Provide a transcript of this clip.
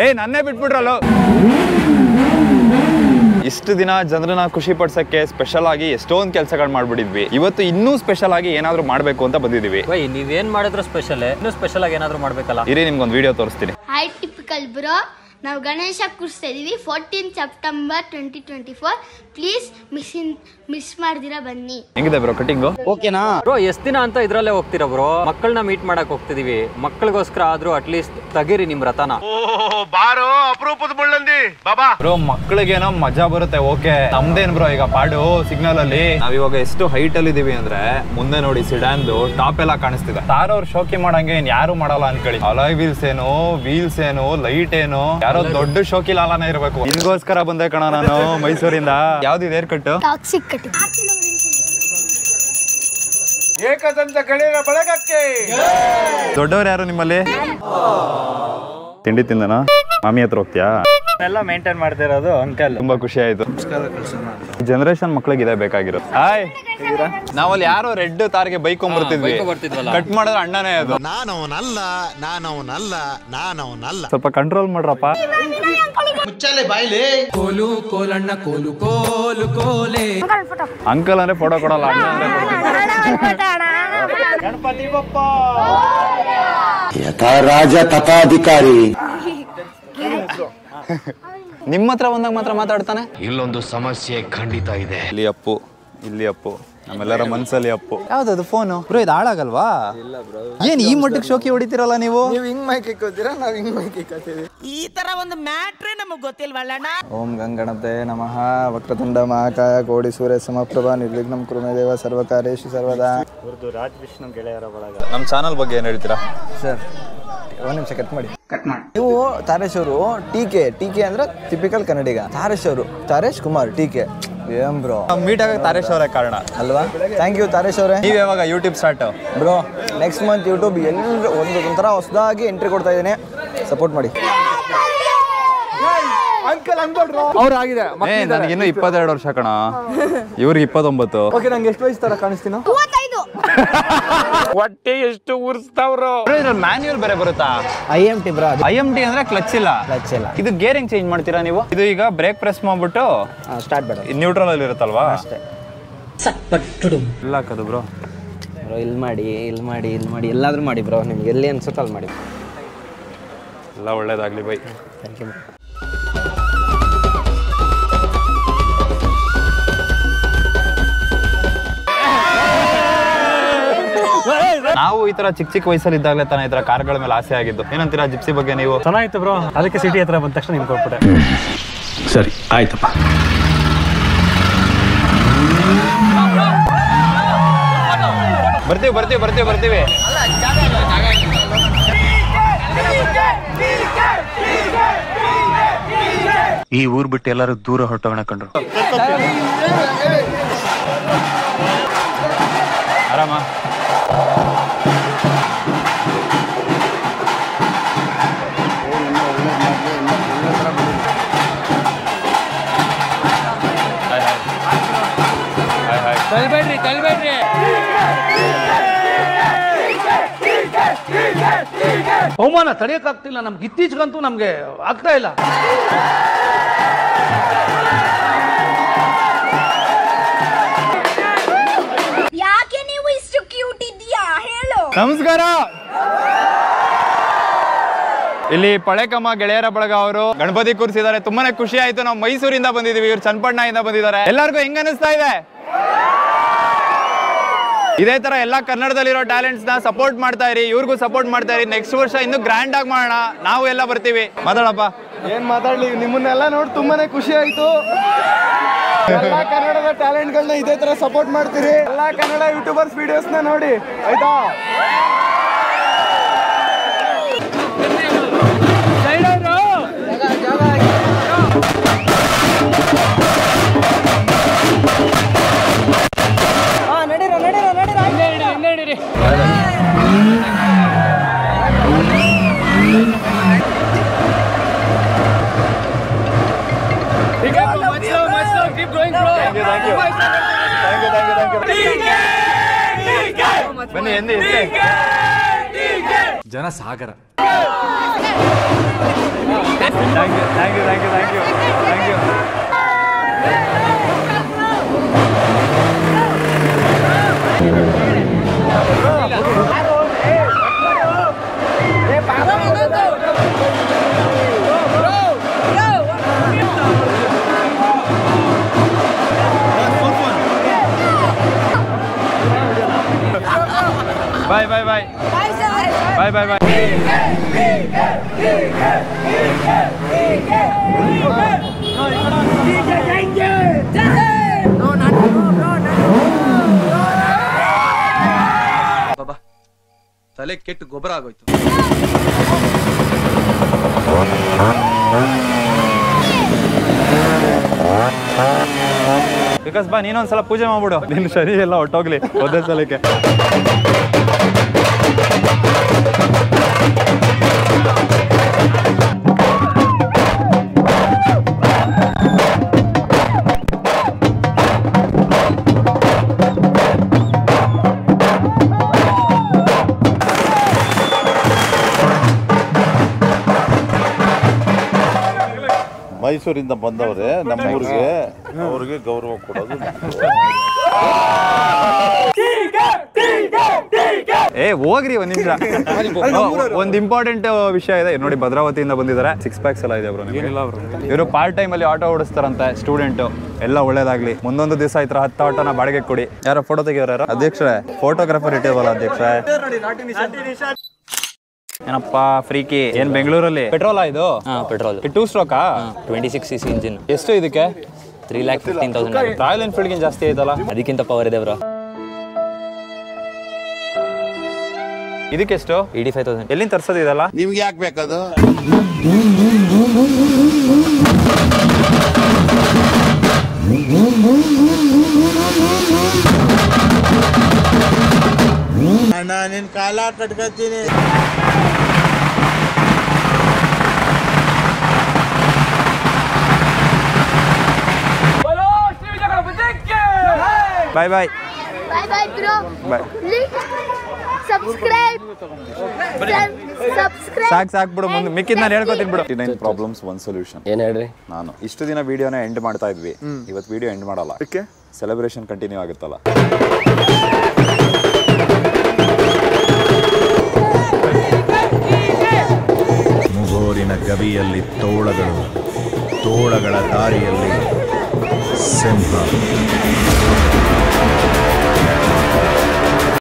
ನನ್ನೇ ಬಿಟ್ಬಿಟ್ರಲ್ಲ. ಇಷ್ಟು ದಿನ ಜನರನ್ನ ಖುಷಿ ಪಡ್ಸಕ್ಕೆ ಸ್ಪೆಷಲ್ ಆಗಿ ಎಷ್ಟೊಂದು ಕೆಲಸಗಳು ಮಾಡ್ಬಿಟ್ಟಿದ್ವಿ. ಇವತ್ತು ಇನ್ನೂ ಸ್ಪೆಷಲ್ ಆಗಿ ಏನಾದ್ರು ಮಾಡ್ಬೇಕು ಅಂತ ಬಂದಿದೀವಿ. ನೀವೇನ್ ಮಾಡಿದ್ರು ಸ್ಪೆಷಲ್, ಇನ್ನೂ ಸ್ಪೆಷಲ್ ಆಗಿ ಏನಾದ್ರು ಮಾಡ್ಬೇಕಲ್ಲ. ಇರಿ ನಿಮ್ಗೊಂದು ವಿಡಿಯೋ ತೋರಿಸ್ತೀನಿ. ಹಾಯ್ ಟಿಪಿಕಲ್ ಬ್ರೋ, ನಾವು ಗಣೇಶ ಕೂರಿಸ್ತಾ ಇದೀವಿ 14 ಸೆಪ್ಟೆಂಬರ್ 2024. ಪ್ಲೀಸ್ ಮಿಸ್ ಮಾಡ್ದಿರಾ ಬನ್ನಿ. ಹೆಂಗಿದೆ ಬ್ರೋ ಕಟಿಂಗು? ಓಕೆನಾ ಬ್ರೋ? ಎಷ್ಟ್ ದಿನ ಅಂತ ಇದ್ರಲ್ಲೇ ಹೋಗ್ತೀರಾ ಬ್ರೋ? ಮಕ್ಕಳನ್ನ ಮೀಟ್ ಮಾಡಕ್ ಹೋಗ್ತಿದೀವಿ. ಮಕ್ಕಳಿಗೋಸ್ಕರ ಆದ್ರೂ ಅಟ್ಲೀಸ್ಟ್ ತೆಗೀರಿ ನಿಮ್ ರಥನ. ಬಾರೋ ಅಪರೂಪದ ಮುಳ್ಳಂದಿ ಬಾಬಾ. ಬ್ರೋ ಮಕ್ಕಳಿಗೇನೋ ಮಜಾ ಬರುತ್ತೆ. ಓಕೆ, ನಮ್ದೇನ್ ಬ್ರೋ ಈಗ ಪಾಡು ಸಿಗ್ನಲ್ ಅಲ್ಲಿ ನಾವ್ ಇವಾಗ ಎಷ್ಟು ಹೈಟ್ ಅಲ್ಲಿ ಇದೀವಿ ಅಂದ್ರೆ ಮುಂದೆ ನೋಡಿ ಸಿಡಾನ್ದು ಟಾಪ್ ಎಲ್ಲ ಕಾಣಿಸ್ತಿದೆ. ತಾರವ್ರು ಶೋಕಿ ಮಾಡಂಗೆ ಯಾರು ಮಾಡಲ್ಲ ಅನ್ಕೊಳ್ಳಿ. ಅಲಾಯ್ ವೀಲ್ಸ್ ಏನು ಲೈಟ್ ಏನು, ಯಾರೋ ದೊಡ್ಡ ಶೋಕಿ ಲಾಲಾನ ಇರ್ಬೇಕು. ನಿನ್ಗೋಸ್ಕರ ಬಂದೆ ಕಣ ನಾನು ಮೈಸೂರಿಂದ. ಯಾವ್ದಿದೆ haircut? Toxic cutting. Ekadanta ಗೆಳೆಯರ ಬಳಗಕ್ಕೆ. ದೊಡ್ಡವ್ರು ಯಾರು ನಿಮ್ಮಲ್ಲಿ? ತಿಂಡಿ ತಿಂದನಾ? ಮಾಮಿ ಹತ್ರ ಹೋಗ್ತೀಯಾ? ಎಲ್ಲ ಮೇಂಟೈನ್ ಮಾಡ್ತಾ ಇರೋದು ಅಂಕಲ್. ತುಂಬಾ ಖುಷಿ ಆಯ್ತು. ಜನರೇಷನ್ ಮಕ್ಳಿಗೆ ಇದೆ ಬೇಕಾಗಿರೋ. ಹಾಯ್, ನಾವಲ್ಲಿ ಯಾರೋ ರೆಡ್ ತಾರ್ಗೆ ಬೈಕ್ ಬರ್ತಿದ್ವಿ, ಕಟ್ ಮಾಡಿದ್ರೆ ಅಣ್ಣನೇ ಅದು. ನಾನವನಲ್ಲ. ಸ್ವಲ್ಪ ಕಂಟ್ರೋಲ್ ಮಾಡ್ರಪ್ಪ. ಮುಚ್ಚಾಲೆ ಬಾಯ್ಲೆ. ಕೋಲು ಕೋಲಣ್ಣ ಕೋಲು ಕೋಲು ಕೋಲೆ. ಅಂಕಲ್ ಅಂದ್ರೆ ಫೋಟೋ ಕೊಡಲ್ಲ, ಅಣ್ಣ ಅಂದ್ರೆ ಗಣಪತಿ ಬಪ್ಪ. ಯಥಾ ರಾಜ ತಥಾಧಿಕಾರಿ. ನಿಮ್ಮ ಹತ್ರ ಬಂದಾಗ ಮಾತ್ರ ಮಾತಾಡ್ತಾನೆ. ಇಲ್ಲೊಂದು ಸಮಸ್ಯೆ ಖಂಡಿತ ಇದೆ. ಇಲ್ಲಿ ಅಪ್ಪು ನಮ್ಮೆಲ್ಲರ ಮನ್ಸಲ್ಲಿ ಅಪ್ಪು. ಯಾವ್ದದು ಫೋನು ಬ್ರೋ? ಇದು ಹಾಳಾಗಲ್ವಾ? ಏನ್ ಈ ಮಟ್ಟಕ್ಕೆ ಶೋಕಿ ಹೊಡಿತೀರಲ್ಲ ನೀವು? ಹಿಂಗ್ ಮೈಕ್ ಇಕ್ಕೋತೀರಾ, ನಾವ್ ಹಿಂಗ್ ಮೈಕ್ ಇಕ್ಕೋತೀವಿ. ಈ ತರ ಒಂದು ಮ್ಯಾಟ್ರೇ ನಮಗ್ ಗೊತ್ತಿಲ್ವಲ್ಲಣ್ಣ. ಓಂ ಗಂಗಣತೆ ನಮಃ. ವಕ್ರತುಂಡ ಮಹಾಕಾಯ ಕೋಡಿ ಸೂರ್ಯ ಸಮಪ್ರಭಾ ನಿರ್ವಿಘ್ನಂ ಕುರು ಮೇ ದೇವ ಸರ್ವಕಾರ್ಯೇಷು ಸರ್ವದಾ. ರಾಜ್ ವಿಷ್ಣು ಗೆಳೆಯರ ಬಳಗ. ನಮ್ಮ ಚಾನಲ್ ಬಗ್ಗೆ ಏನ್ ಹೇಳ್ತೀರಾ ಸರ್? ಒಂದು ನಿಮಿಷ ಕಟ್ ಮಾಡಿ. ನೀವು ತಾರೇಶ್ ಅವರು ಟೀಕೆ ಅಂದ್ರೆ ಟಿಪಿಕಲ್ ಕನ್ನಡಿಗ. ತಾರೇಶ್ ಕುಮಾರ್ ಟೀಕೆ. ಏನ್ ಬ್ರೋ, ಮೀಟ್ ಆಗ ತಾರೇಶ್ ಅವರೇ ಕಾರಣ ಅಲ್ವಾ? ಥ್ಯಾಂಕ್ ಯು ತಾರೇಶ್ ಅವರೇ. ನೀವ್ ಯಾವಾಗ YouTube start bro? Next month YouTube ಎಲ್ಲರೂ ಒಂಥರ ಹೊಸದಾಗಿ ಎಂಟ್ರಿ ಕೊಡ್ತಾ ಇದ್ದೀನಿ, ಸಪೋರ್ಟ್ ಮಾಡಿ. ಅವ್ರು ಆಗಿದೆ. ನನಗಿನ್ನು 22 ವರ್ಷ ಕಣ, ಇವ್ರಿಗೆ 29. ಓಕೆ, ನಂಗೆ ಎಷ್ಟು ವಯಸ್ಸು ತರ ಕಾಣಿಸ್ತೀನ? 35. ಹೊಟ್ಟೆ ಎಷ್ಟು ಉರ್ಸ್ತಾವ್ರು. ಮ್ಯಾನ್ಯುಯಲ್ ಬೇರೆ ಬರುತ್ತಾ? IMT bro. IMT ಅಂದ್ರೆ ಕ್ಲಚ್ ಇಲ್ಲ. ಇದು ಗೇರ್ ಹೆಂಗ್ ಚೇಂಜ್ ಮಾಡ್ತೀರಾ ನೀವು? ಇದು ಈಗ ಬ್ರೇಕ್ ಪ್ರೆಸ್ ಮಾಡ್ಬಿಟ್ಟು ಸ್ಟಾರ್ಟ್ ಬೇಡ, ನ್ಯೂಟ್ರಲ್ ಅಲ್ಲಿ ಇರುತ್ತಲ್ವಾ? ಅಷ್ಟೇ. ಇಲ್ಲ ಹಾಕೋದು ಬ್ರೋ. ಇಲ್ಲಿ ಮಾಡಿ ಎಲ್ಲಾದ್ರೂ ಮಾಡಿ ಬ್ರೋ, ನಿಮ್ಗೆ ಎಲ್ಲಿ ಅನ್ಸುತ್ತೆ ಅಲ್ಲಿ ಮಾಡಿ. ಎಲ್ಲ ಒಳ್ಳೇದಾಗ್ಲಿ ಬೈ. Thank you. ನಾವು ಈ ತರ ಚಿಕ್ಕ ವಯಸ್ಸಲ್ಲಿ ಇದ್ದಾಗಲೇ ತಾನೇ ಈ ತರ ಕಾರ್ಗಳ ಮೇಲೆ ಆಸೆ ಆಗಿದ್ದು. ಏನಂತೀರಾ ಜಿಪ್ಸಿ ಬಗ್ಗೆ ನೀವು? ಚೆನ್ನಾಗಿತ್ತು ಬ್ರೋ, ಅದಕ್ಕೆ ಸಿಟಿ ಹತ್ರ ಬಂದ ತಕ್ಷಣ ನಿಮ್ಗೆ ಕೊಟ್ಬಿಟ್ಟೆ. ಸರಿ ಆಯ್ತಪ್ಪ. ಬರ್ತೀವಿ. ಈ ಊರ್ ಬಿಟ್ಟು ಎಲ್ಲರೂ ದೂರ ಹೊರಟೋಣ ಕಂಡ್ರು. ಆರಾಮ? ತಳ್ಬೇಡ್ರಿ. ಅವಮಾನ ತಡೆಯಕ್ಕಾಗ್ತಿಲ್ಲ ನಮ್ಗೆ. ಇತ್ತೀಚೆಗಂತೂ ನಮ್ಗೆ ಆಗ್ತಾ ಇಲ್ಲ. ಯಾಕೆ ನೀವು ಇಷ್ಟು ಕ್ಯೂಟ್ ಇದೆಯಾ ಹೇಳು? ನಮಸ್ಕಾರ. ಇಲ್ಲಿ ಪಳೆಕಮ್ಮ ಗೆಳೆಯರ ಬಳಗ ಅವರು ಗಣಪತಿ ಕೂರಿಸಿದ್ದಾರೆ. ತುಂಬಾನೇ ಖುಷಿ ಆಯ್ತು. ನಾವು ಮೈಸೂರಿಂದ ಬಂದಿದೀವಿ, ಇವ್ರು ಚನ್ನಪಟ್ಟಣದಿಂದ ಬಂದಿದ್ದಾರೆ. ಎಲ್ಲರಿಗೂ ಹೆಂಗ ಅನಿಸ್ತಾ ಇದೆ? ಇದೇ ತರ ಎಲ್ಲ ಕನ್ನಡದಲ್ಲಿರೋ ಟ್ಯಾಲೆಂಟ್ಸ್ ನ ಸಪೋರ್ಟ್ ಮಾಡ್ತಾ ಇರಿ, ಇವ್ರಿಗೂ ಸಪೋರ್ಟ್ ಮಾಡ್ತಾ ಇರಿ. ನೆಕ್ಸ್ಟ್ ವರ್ಷ ಇನ್ನು ಗ್ರ್ಯಾಂಡ್ ಆಗಿ ಮಾಡೋಣ. ನಾವು ಎಲ್ಲ ಬರ್ತೀವಿ. ಮಾತಾಡಪ್ಪ. ಏನ್ ಮಾತಾಡ್ಲಿ, ನಿಮ್ಮನ್ನೆಲ್ಲ ನೋಡಿ ತುಂಬಾನೇ ಖುಷಿ ಆಯ್ತು. ಎಲ್ಲಾ ಕನ್ನಡದ ಟ್ಯಾಲೆಂಟ್ ಗಳನ್ನ ಇದೇ ತರ ಸಪೋರ್ಟ್ ಮಾಡ್ತೀರಿ. ಎಲ್ಲಾ ಕನ್ನಡ ಯೂಟ್ಯೂಬರ್ಸ್ ವಿಡಿಯೋಸ್ ನ ನೋಡಿ, ಆಯ್ತಾ? ನಡೀರಿ. ಬನ್ನಿ ಜನ ಸಾಗರ. Thank you thank you thank you thank you thank you. Bye bye bye. Bye bye bye. ಬಾಬಾ ತಲೆ ಕೆಟ್ಟು ಗೊಬ್ಬರ ಆಗೋಯ್ತು. ವಿಕಾಸ್ ಬಾ ನೀನೊಂದ್ಸಲ ಪೂಜೆ ಮಾಡ್ಬಿಡು, ನಿನ್ನ ಶರೀರ ಎಲ್ಲ ಹೊಟ್ಟೋಗ್ಲಿ ಒಂದೇ ಸಲಕ್ಕೆ. ಮೈಸೂರಿಂದ ಬಂದವ್ರೆ ನಮ್ಮೂರಿಗೆ, ಅವ್ರಿಗೆ ಗೌರವ ಕೊಡೋದು. ಹೋಗ್ರಿ ಒಂದ್ ನಿಮಿಷ. ಒಂದ್ ಇಂಪಾರ್ಟೆಂಟ್ ವಿಷಯ ಇದೆ ನೋಡಿ, ಭದ್ರಾವತಿಯಿಂದ ಬಂದಿದ್ದಾರೆ. 6 ಪ್ಯಾಕ್ಸ್ ಎಲ್ಲ ಇದೆ ಬ್ರೋ. ಇವರು ಪಾರ್ಟ್ ಟೈಮ್ ಅಲ್ಲಿ ಆಟೋ ಓಡಿಸ್ತಾರಂತೆ ಸ್ಟೂಡೆಂಟ್. ಎಲ್ಲ ಒಳ್ಳೇದಾಗ್ಲಿ. ಮುಂದೊಂದು ದಿವಸ ಈ ತರ 10 ಆಟೋನ ಬಾಡಿಗೆ ಕೊಡಿ. ಯಾರೋ ಫೋಟೋ ತೆಗಿಯೋರು ಅಧ್ಯಕ್ಷರೇ, ಫೋಟೋಗ್ರಾಫರ್ ಇಟ್ಟಿವಲ್ಲ ಅಧ್ಯಕ್ಷ. ಏನಪ್ಪಾ ಫ್ರೀಕಿ, ಏನ್ ಬೆಂಗಳೂರಲ್ಲಿ ಪೆಟ್ರೋಲ್ ಇದು? ಪೆಟ್ರೋಲ್ 2 ಸ್ಟ್ರೋಕಾ 26cc ಇಂಜಿನ್. ಎಷ್ಟು ಇದಕ್ಕೆ? 3,15,000. ರಾಯಲ್ ಎನ್ಫೀಲ್ಡ್ಗಿಂತ ಜಾಸ್ತಿ ಐತಲ್ಲ? ಅದಕ್ಕಿಂತ ಪವರ್ ಇದೆ ಬ್ರೋ. ಇದಕ್ಕೆಷ್ಟು? 85,000. ಎಲ್ಲಿಂದ ತರ್ಸೋದು ಇದೆಲ್ಲ? ನಿಮ್ಗೆ ಯಾಕೆ ಬೇಕದು? ಅಣ್ಣ ನಿನ್ ಕಾಲ ಕಟ್ಕೊತೀನಿ. ಬಾಯ್ ಬಾಯ್ ಬಾಯ್ ಬಾಯ್ ಬ್ರೋ. ಬಾಯ್. ಸಬ್ಸ್ಕ್ರೈಬ್ ಸಾಕು ಬಿಡು, ಮುಂದೆ ಮಿಕ್ಕಿದ್ ನಾನು ಹೇಳ್ಕೊತೀನಿ ಬಿಡು. 9 ಪ್ರಾಬ್ಲಮ್ಸ್ 1 ಸೊಲ್ಯೂಷನ್. ಏನ್ ಹೇಳ್ರಿ? ನಾನು ಇಷ್ಟು ದಿನ ವಿಡಿಯೋನ ಎಂಡ್ ಮಾಡ್ತಾ ಇದ್ವಿ, ಇವತ್ತು ವಿಡಿಯೋ ಎಂಡ್ ಮಾಡಲ್ಲ. ಸೆಲೆಬ್ರೇಷನ್ ಕಂಟಿನ್ಯೂ ಆಗುತ್ತಲ್ಲ. ಮುಗೋರಿನ ಗವಿಯಲ್ಲಿ ತೋಳಗಳು, ತೋಳಗಳ ದಾರಿಯಲ್ಲಿ ಸಿಂಹ.